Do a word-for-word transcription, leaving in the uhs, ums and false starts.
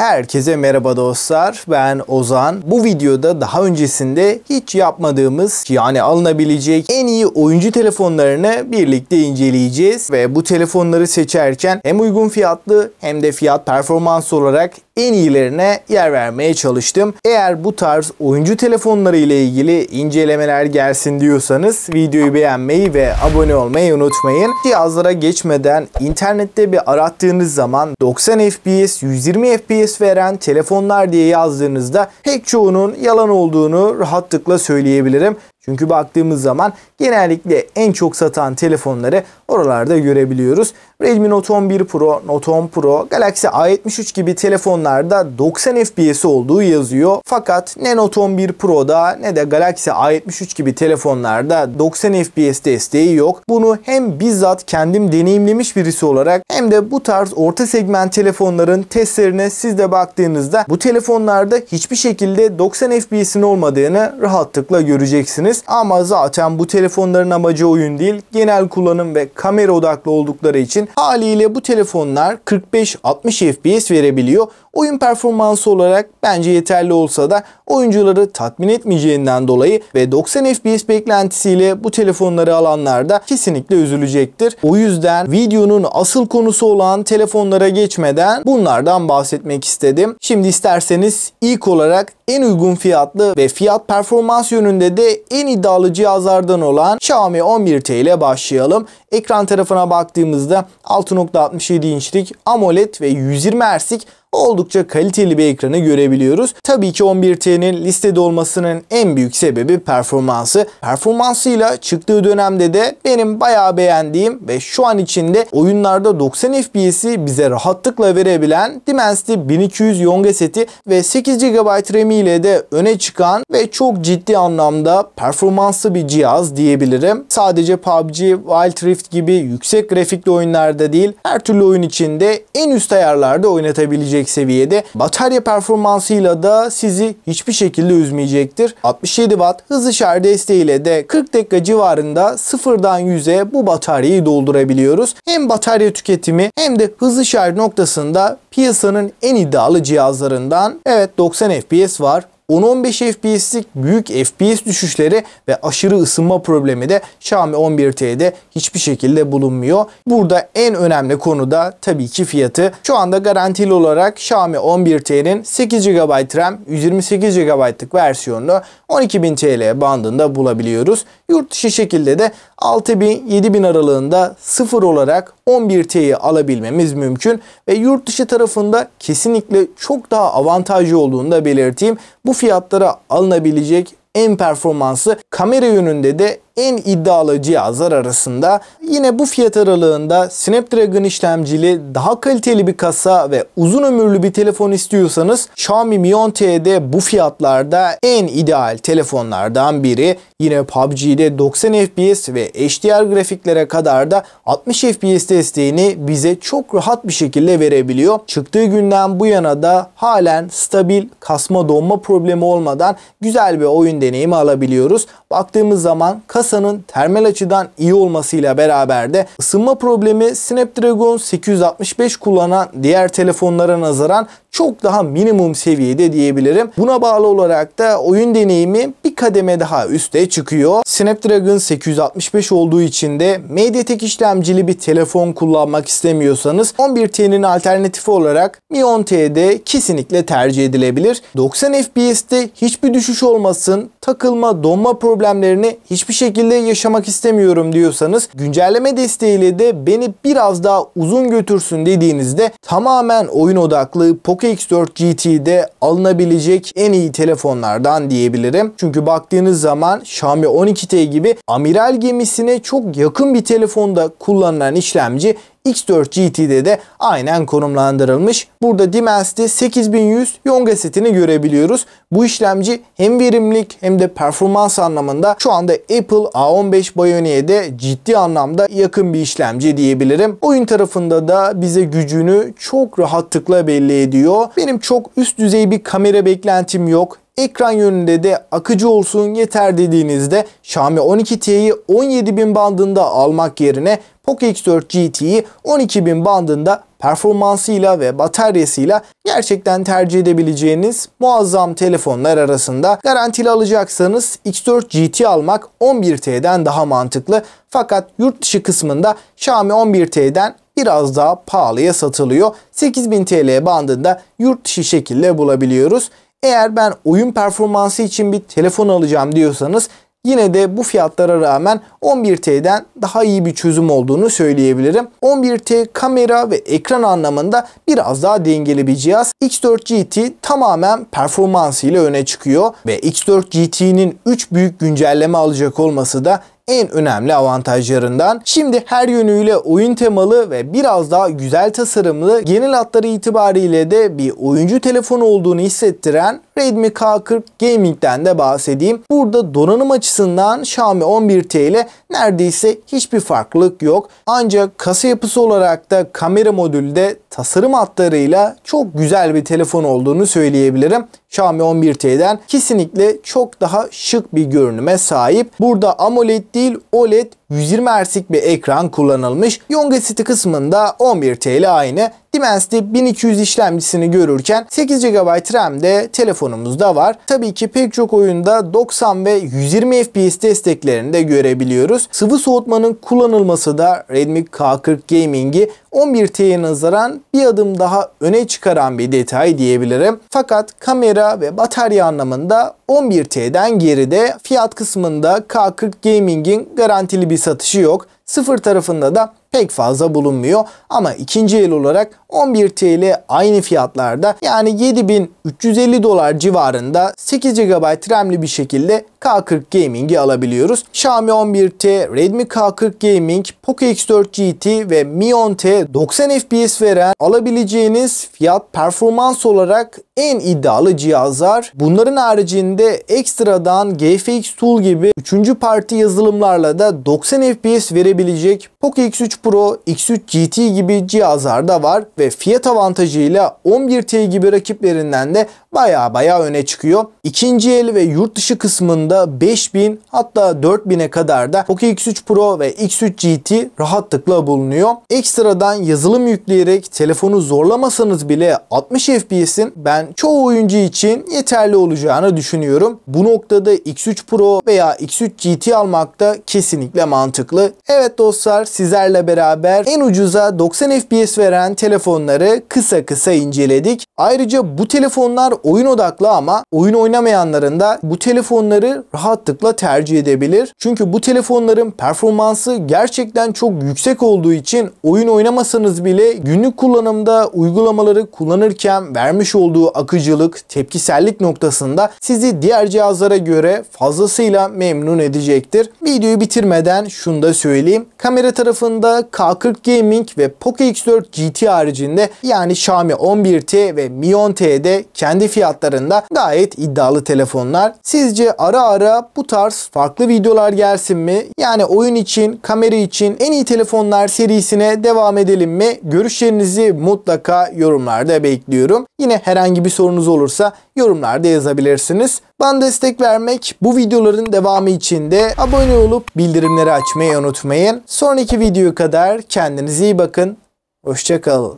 Herkese merhaba dostlar, ben Ozan. Bu videoda daha öncesinde hiç yapmadığımız, yani alınabilecek en iyi oyuncu telefonlarını birlikte inceleyeceğiz. Ve bu telefonları seçerken hem uygun fiyatlı hem de fiyat performans olarak en iyilerine yer vermeye çalıştım. Eğer bu tarz oyuncu telefonları ile ilgili incelemeler gelsin diyorsanız videoyu beğenmeyi ve abone olmayı unutmayın. Cihazlara geçmeden internette bir arattığınız zaman doksan F P S, yüz yirmi F P S veren telefonlar diye yazdığınızda pek çoğunun yalan olduğunu rahatlıkla söyleyebilirim. Çünkü baktığımız zaman genellikle en çok satan telefonları oralarda görebiliyoruz. Redmi Note on bir Pro, Note on Pro, Galaxy A yetmiş üç gibi telefonlarda doksan F P S olduğu yazıyor. Fakat ne Note on bir Pro'da ne de Galaxy A yetmiş üç gibi telefonlarda doksan F P S desteği yok. Bunu hem bizzat kendim deneyimlemiş birisi olarak hem de bu tarz orta segment telefonların testlerine siz de baktığınızda bu telefonlarda hiçbir şekilde doksan F P S'in olmadığını rahatlıkla göreceksiniz. Ama zaten bu telefonların amacı oyun değil, genel kullanım ve kamera odaklı oldukları için haliyle bu telefonlar kırk beş altmış F P S verebiliyor. Oyun performansı olarak bence yeterli olsa da oyuncuları tatmin etmeyeceğinden dolayı ve doksan F P S beklentisiyle bu telefonları alanlar da kesinlikle üzülecektir. O yüzden videonun asıl konusu olan telefonlara geçmeden bunlardan bahsetmek istedim. Şimdi isterseniz ilk olarak en uygun fiyatlı ve fiyat performans yönünde de en iddialı cihazlardan olan Xiaomi on bir T ile başlayalım. Ekran tarafına baktığımızda altı nokta altmış yedi inçlik AMOLED ve yüz yirmi hertzlik oldukça kaliteli bir ekranı görebiliyoruz. Tabii ki on bir T'nin listede olmasının en büyük sebebi performansı. Performansıyla çıktığı dönemde de benim bayağı beğendiğim ve şu an içinde oyunlarda doksan F P S'i bize rahatlıkla verebilen Dimensity bin iki yüz Yonga seti ve sekiz gigabayt RAM ile de öne çıkan ve çok ciddi anlamda performanslı bir cihaz diyebilirim. Sadece P U B G, Wild Rift gibi yüksek grafikli oyunlarda değil, her türlü oyun içinde en üst ayarlarda oynatabilecek seviyede. Batarya performansıyla da sizi hiçbir şekilde üzmeyecektir. altmış yedi watt hızlı şarj desteğiyle de kırk dakika civarında sıfırdan yüze bu bataryayı doldurabiliyoruz. Hem batarya tüketimi hem de hızlı şarj noktasında piyasanın en iddialı cihazlarından. Evet, doksan F P S var. on on beş F P S'lik büyük F P S düşüşleri ve aşırı ısınma problemi de Xiaomi on bir T'de hiçbir şekilde bulunmuyor. Burada en önemli konu da tabii ki fiyatı. Şu anda garantili olarak Xiaomi on bir T'nin sekiz gigabayt RAM, yüz yirmi sekiz gigabaytlık versiyonunu on iki bin T L bandında bulabiliyoruz. Yurt dışı şekilde de altı bin yedi bin aralığında sıfır olarak on bir T'yi alabilmemiz mümkün ve yurt dışı tarafında kesinlikle çok daha avantajlı olduğunu da belirteyim. Bu fiyatlara alınabilecek en performanslı kamera yönünde de en iddialı cihazlar arasında. Yine bu fiyat aralığında Snapdragon işlemcili daha kaliteli bir kasa ve uzun ömürlü bir telefon istiyorsanız Xiaomi Mi on T'de bu fiyatlarda en ideal telefonlardan biri. Yine P U B G'de doksan F P S ve H D R grafiklere kadar da altmış F P S desteğini bize çok rahat bir şekilde verebiliyor. Çıktığı günden bu yana da halen stabil kasma donma problemi olmadan güzel bir oyun deneyimi alabiliyoruz. Baktığımız zaman kasanın termal açıdan iyi olmasıyla beraber de ısınma problemi Snapdragon sekiz yüz altmış beş kullanan diğer telefonlara nazaran çok daha minimum seviyede diyebilirim. Buna bağlı olarak da oyun deneyimi bir kademe daha üste çıkıyor. Snapdragon sekiz yüz altmış beş olduğu için de MediaTek işlemcili bir telefon kullanmak istemiyorsanız on bir T'nin alternatifi olarak Mi on T'de kesinlikle tercih edilebilir. doksan F P S'te hiçbir düşüş olmasın, takılma, donma problemlerini hiçbir şekilde yaşamak istemiyorum diyorsanız, güncelleme desteğiyle de beni biraz daha uzun götürsün dediğinizde tamamen oyun odaklı Poco X dört G T'de alınabilecek en iyi telefonlardan diyebilirim. Çünkü baktığınız zaman Xiaomi on iki T gibi amiral gemisine çok yakın bir telefonda kullanılan işlemci X dört G T'de de aynen konumlandırılmış. Burada Dimensity sekiz bin yüz Yonga setini görebiliyoruz. Bu işlemci hem verimlilik hem de performans anlamında şu anda Apple A on beş Bionic'e de ciddi anlamda yakın bir işlemci diyebilirim. Oyun tarafında da bize gücünü çok rahatlıkla belli ediyor. Benim çok üst düzey bir kamera beklentim yok. Ekran yönünde de akıcı olsun yeter dediğinizde Xiaomi on iki T'yi on yedi bin bandında almak yerine Poco X dört G T'yi on iki bin bandında performansıyla ve bataryasıyla gerçekten tercih edebileceğiniz muazzam telefonlar arasında. Garantili alacaksanız X dört G T almak on bir T'den daha mantıklı. Fakat yurt dışı kısmında Xiaomi on bir T'den biraz daha pahalıya satılıyor. sekiz bin T L bandında yurt dışı şekilde bulabiliyoruz. Eğer ben oyun performansı için bir telefon alacağım diyorsanız yine de bu fiyatlara rağmen on bir T'den daha iyi bir çözüm olduğunu söyleyebilirim. on bir T kamera ve ekran anlamında biraz daha dengeli bir cihaz. X dört G T tamamen performansıyla öne çıkıyor ve X dört G T'nin üç büyük güncelleme alacak olması da en önemli avantajlarından. Şimdi her yönüyle oyun temalı ve biraz daha güzel tasarımlı, genel hatları itibariyle de bir oyuncu telefonu olduğunu hissettiren Redmi K kırk Gaming'den de bahsedeyim. Burada donanım açısından Xiaomi on bir T ile neredeyse hiçbir farklılık yok. Ancak kasa yapısı olarak da kamera modülü de tasarım hatlarıyla çok güzel bir telefon olduğunu söyleyebilirim. Xiaomi on bir T'den kesinlikle çok daha şık bir görünüme sahip. Burada AMOLED değil O L E D yüz yirmi Hz'lik bir ekran kullanılmış. Yongacity kısmında on bir T ile aynı. Dimensity bin iki yüz işlemcisini görürken sekiz gigabayt RAM de telefonumuzda var. Tabii ki pek çok oyunda doksan ve yüz yirmi F P S desteklerini de görebiliyoruz. Sıvı soğutmanın kullanılması da Redmi K kırk Gaming'i on bir T'ye nazaran bir adım daha öne çıkaran bir detay diyebilirim. Fakat kamera ve batarya anlamında on bir T'den geride. Fiyat kısmında K kırk Gaming'in garantili bir satışı yok. Sıfır tarafında da pek fazla bulunmuyor ama ikinci el olarak on bir T ile aynı fiyatlarda, yani yedi bin üç yüz elli dolar civarında sekiz gigabayt RAM'li bir şekilde K kırk Gaming'i alabiliyoruz. Xiaomi on bir T, Redmi K kırk Gaming, Poco X dört G T ve Mi on T doksan F P S veren alabileceğiniz fiyat performans olarak en iddialı cihazlar. Bunların haricinde ekstradan G F X Tool gibi üçüncü parti yazılımlarla da doksan F P S verebilecek Poco X üç Pro, X üç G T gibi cihazlar da var ve fiyat avantajıyla on bir T gibi rakiplerinden de baya baya öne çıkıyor. İkinci el ve yurt dışı kısmında beş bin hatta dört bine kadar da Poco X üç Pro ve X üç G T rahatlıkla bulunuyor. Ekstradan yazılım yükleyerek telefonu zorlamasanız bile altmış F P S'in ben çoğu oyuncu için yeterli olacağını düşünüyorum. Bu noktada X üç Pro veya X üç G T almak da kesinlikle mantıklı. Evet dostlar, sizlerle beraber en ucuza doksan F P S veren telefonları kısa kısa inceledik. Ayrıca bu telefonlar oyun odaklı ama oyun oynamayanların da bu telefonları rahatlıkla tercih edebilir. Çünkü bu telefonların performansı gerçekten çok yüksek olduğu için oyun oynamasanız bile günlük kullanımda uygulamaları kullanırken vermiş olduğu akıcılık, tepkisellik noktasında sizi diğer cihazlara göre fazlasıyla memnun edecektir. Videoyu bitirmeden şunu da söyleyeyim. Kamera tarafında K kırk Gaming ve Poco X dört G T haricinde, yani Xiaomi on bir T ve Mi on T'de kendi fiyatlarında gayet iddialı telefonlar. Sizce ara ara bu tarz farklı videolar gelsin mi? Yani oyun için, kamera için en iyi telefonlar serisine devam edelim mi? Görüşlerinizi mutlaka yorumlarda bekliyorum. Yine herhangi bir sorunuz olursa yorumlarda yazabilirsiniz. Bana destek vermek, bu videoların devamı için de abone olup bildirimleri açmayı unutmayın. Sonraki videoya kadar kendinize iyi bakın. Hoşça kalın.